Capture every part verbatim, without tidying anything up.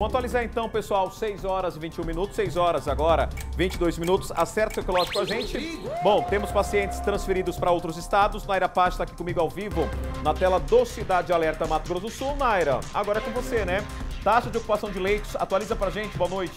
Vamos atualizar então, pessoal, seis horas e vinte e um minutos, seis horas agora, vinte e dois minutos, acerte seu relógio com a gente. Bom, temos pacientes transferidos para outros estados. Naira Paz está aqui comigo ao vivo, na tela do Cidade Alerta Mato Grosso do Sul. Naira, agora é com você, né? Taxa de ocupação de leitos, atualiza pra gente, boa noite.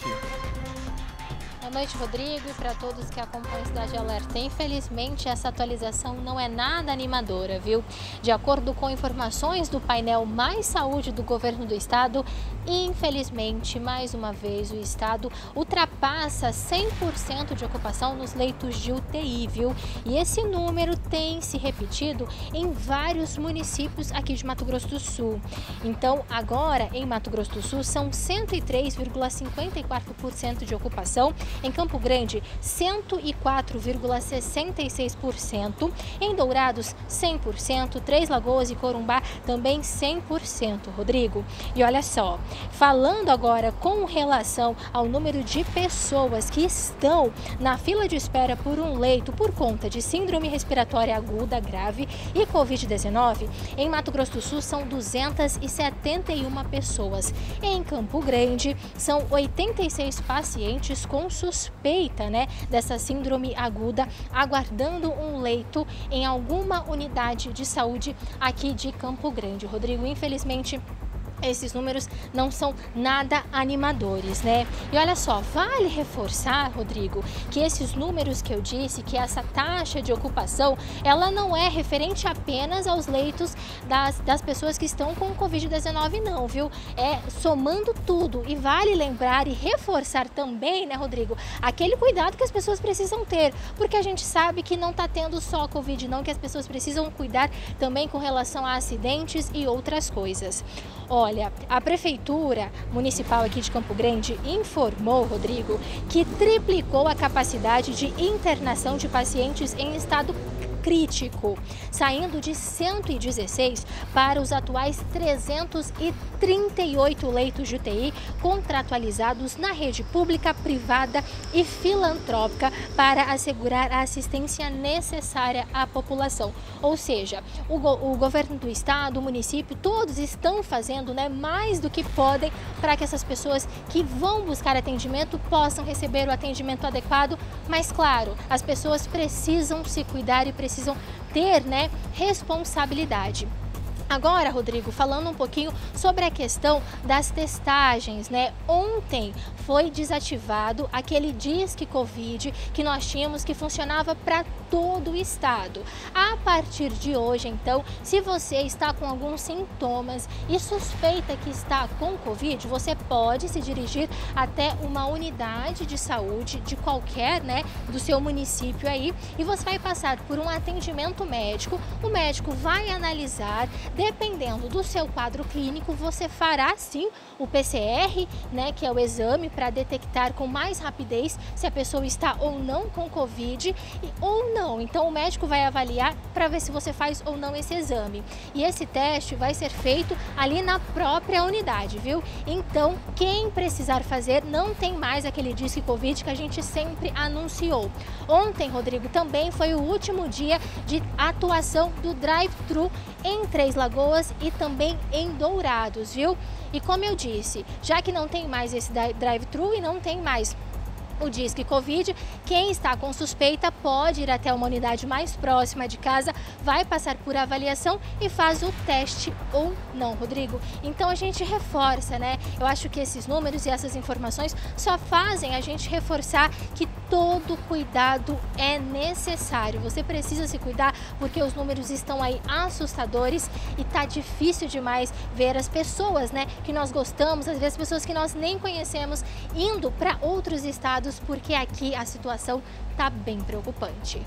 Boa noite, Rodrigo, e para todos que acompanham a Cidade Alerta. Infelizmente, essa atualização não é nada animadora, viu? De acordo com informações do painel Mais Saúde do governo do estado, infelizmente, mais uma vez, o estado ultrapassa cem por cento de ocupação nos leitos de U T I, viu? E esse número tem se repetido em vários municípios aqui de Mato Grosso do Sul. Então, agora, em Mato Grosso do Sul, são cento e três vírgula cinquenta e quatro por cento de ocupação. Em Campo Grande, cento e quatro vírgula sessenta e seis por cento. Em Dourados, cem por cento. Três Lagoas e Corumbá, também cem por cento, Rodrigo. E olha só, falando agora com relação ao número de pessoas que estão na fila de espera por um leito por conta de síndrome respiratória aguda grave e covid dezenove, em Mato Grosso do Sul são duzentas e setenta e uma pessoas. Em Campo Grande, são oitenta e seis pacientes com suspeita, né, dessa síndrome aguda, aguardando um leito em alguma unidade de saúde aqui de Campo Grande. Rodrigo, infelizmente, esses números não são nada animadores, né? E olha só, vale reforçar, Rodrigo, que esses números que eu disse, que essa taxa de ocupação, ela não é referente apenas aos leitos das, das pessoas que estão com covid dezenove, não, viu? É somando tudo. E vale lembrar e reforçar também, né, Rodrigo, aquele cuidado que as pessoas precisam ter, porque a gente sabe que não está tendo só Covid, não, que as pessoas precisam cuidar também com relação a acidentes e outras coisas. Olha, a Prefeitura Municipal aqui de Campo Grande informou, Rodrigo, que triplicou a capacidade de internação de pacientes em estado crítico, saindo de cento e dezesseis para os atuais trezentos e trinta e oito leitos de U T I contratualizados na rede pública, privada e filantrópica para assegurar a assistência necessária à população. Ou seja, o, go o governo do estado, o município, todos estão fazendo, né, mais do que podem para que essas pessoas que vão buscar atendimento possam receber o atendimento adequado, mas claro, as pessoas precisam se cuidar e precisam precisam ter, né, responsabilidade. Agora, Rodrigo, falando um pouquinho sobre a questão das testagens, né? Ontem foi desativado aquele Disque Covid que nós tínhamos, que funcionava para todo o estado. A partir de hoje, então, se você está com alguns sintomas e suspeita que está com Covid, você pode se dirigir até uma unidade de saúde de qualquer, né, do seu município aí, e você vai passar por um atendimento médico. O médico vai analisar. Dependendo do seu quadro clínico, você fará sim o P C R, né, que é o exame para detectar com mais rapidez se a pessoa está ou não com Covid e, ou não. Então o médico vai avaliar para ver se você faz ou não esse exame. E esse teste vai ser feito ali na própria unidade, viu? Então quem precisar fazer, não tem mais aquele Disque Covid que a gente sempre anunciou. Ontem, Rodrigo, também foi o último dia de atuação do drive-thru em Três Lagoas e também em Dourados, viu? E como eu disse, já que não tem mais esse drive-thru e não tem mais o Disque Covid, quem está com suspeita pode ir até uma unidade mais próxima de casa, vai passar por avaliação e faz o teste ou não, Rodrigo. Então a gente reforça, né? Eu acho que esses números e essas informações só fazem a gente reforçar que todo cuidado é necessário. Você precisa se cuidar porque os números estão aí assustadores e tá difícil demais ver as pessoas, né, que nós gostamos, às vezes pessoas que nós nem conhecemos, indo para outros estados, porque aqui a situação tá bem preocupante.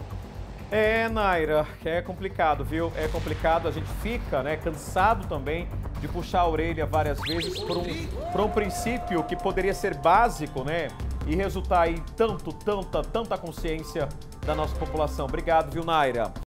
É, Naira, é complicado, viu? É complicado, a gente fica, né, cansado também de puxar a orelha várias vezes por um, por um princípio que poderia ser básico, né, e resultar aí tanto, tanta, tanta consciência da nossa população. Obrigado, viu, Naira?